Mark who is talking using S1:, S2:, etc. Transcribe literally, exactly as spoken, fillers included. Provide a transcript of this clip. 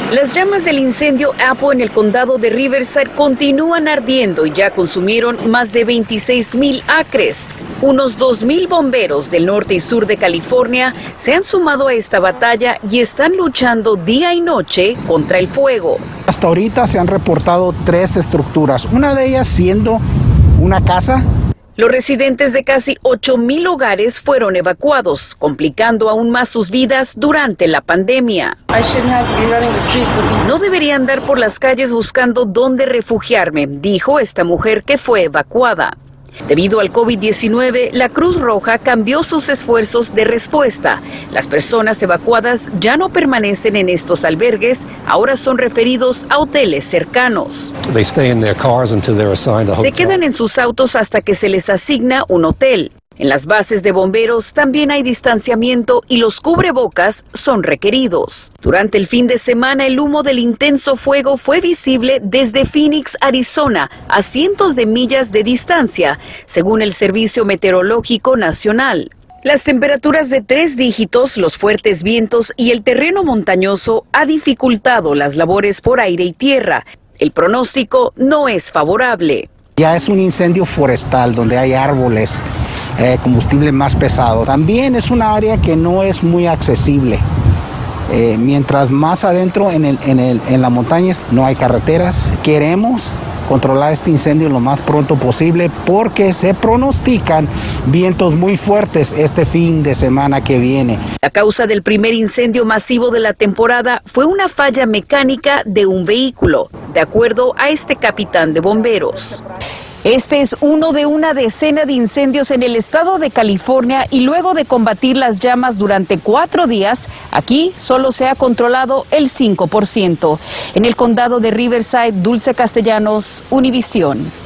S1: Las llamas del incendio Apple en el condado de Riverside continúan ardiendo y ya consumieron más de veintiséis mil acres. Unos dos mil bomberos del norte y sur de California se han sumado a esta batalla y están luchando día y noche contra el fuego.
S2: Hasta ahorita se han reportado tres estructuras, una de ellas siendo una casa.
S1: Los residentes de casi ocho mil hogares fueron evacuados, complicando aún más sus vidas durante la pandemia. No debería andar por las calles buscando dónde refugiarme, dijo esta mujer que fue evacuada. Debido al COVID diecinueve, la Cruz Roja cambió sus esfuerzos de respuesta. Las personas evacuadas ya no permanecen en estos albergues, ahora son referidos a hoteles cercanos. Se quedan en sus autos hasta que se les asigna un hotel. En las bases de bomberos también hay distanciamiento y los cubrebocas son requeridos. Durante el fin de semana, el humo del intenso fuego fue visible desde Phoenix, Arizona, a cientos de millas de distancia, según el Servicio Meteorológico Nacional. Las temperaturas de tres dígitos, los fuertes vientos y el terreno montañoso ha dificultado las labores por aire y tierra. El pronóstico no es favorable.
S2: Ya es un incendio forestal donde hay árboles. Eh, combustible más pesado. También es una área que no es muy accesible. Eh, mientras más adentro en, el, en, el, en la montaña no hay carreteras. Queremos controlar este incendio lo más pronto posible porque se pronostican vientos muy fuertes este fin de semana que viene.
S1: La causa del primer incendio masivo de la temporada fue una falla mecánica de un vehículo, de acuerdo a este capitán de bomberos. Este es uno de una decena de incendios en el estado de California y luego de combatir las llamas durante cuatro días, aquí solo se ha controlado el cinco por ciento. En el condado de Riverside, Dulce Castellanos, Univisión.